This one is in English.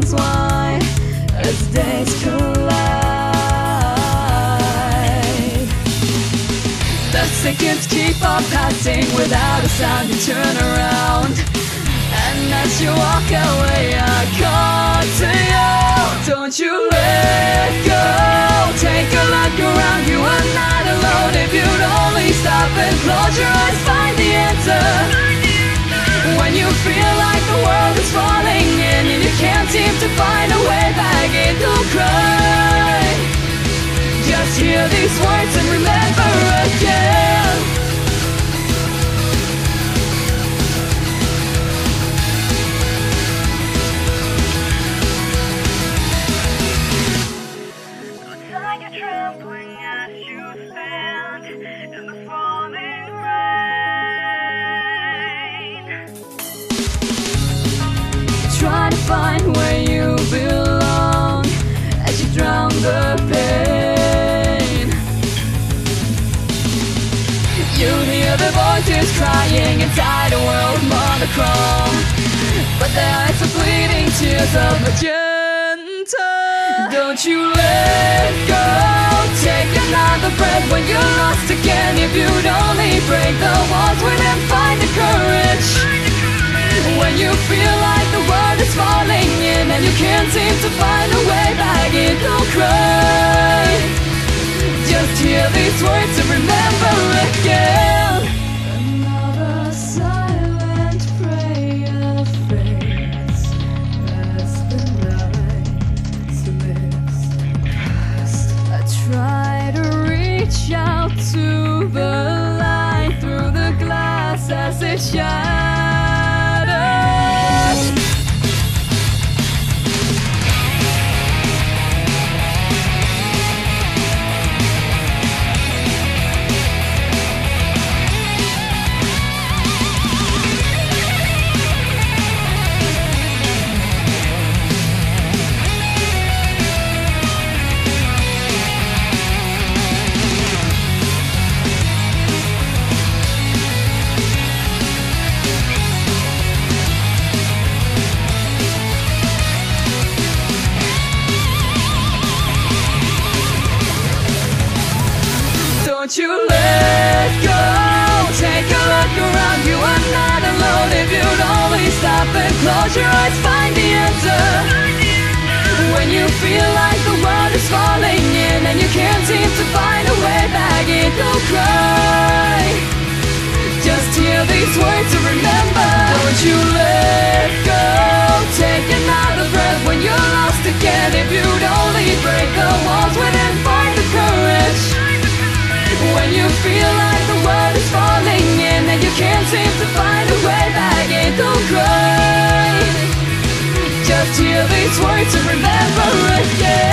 reasons why as days collide. The seconds keep on passing without a sound. You turn around, and as you walk away I call to you. Don't you let go. Take a look around, you are not alone. If you'd only stop and close your eyes, find the answer. When you feel like the world is falling in and you can't seem to find a way back in, don't cry. Just hear these words and remember again. Outside you're trembling as you stand in the falling rain. Try to find where you belong as you drown the pain. You hear the voices crying inside a world monochrome, but their eyes are bleeding tears of magenta. Don't you let go. Take another breath when you're lost again. If you'd only break the walls within, find the courage. When you feel like the world is falling in and you can't seem to find a way back in, don't cry. Just hear these words and remember again. Another silent prayer fades as the night slips past. I try to reach out to the light through the glass as it shines. Don't you let go. Take a look around, you are not alone. If you'd only stop and close your eyes, find the answer. When you feel like the world is falling in and you can't seem to find a way back in, don't cry. Just hear these words and remember. Don't you let go. Take another breath when you're lost again. If you'd only break the walls within, find the courage. When you feel like the world is falling in and you can't seem to find a way back in, don't cry. Just hear these words and remember again.